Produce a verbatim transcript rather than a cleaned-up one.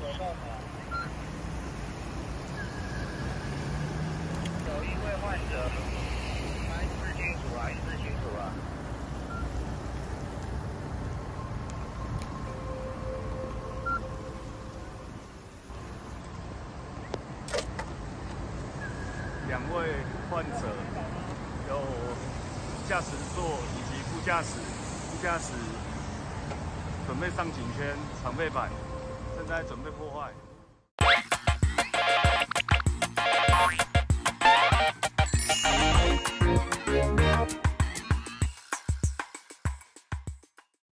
有一位患者，意识清楚啊，意识清楚啊。 两位患者有驾驶座以及副驾驶，副驾驶准备上颈圈、常备板，正在准备破坏。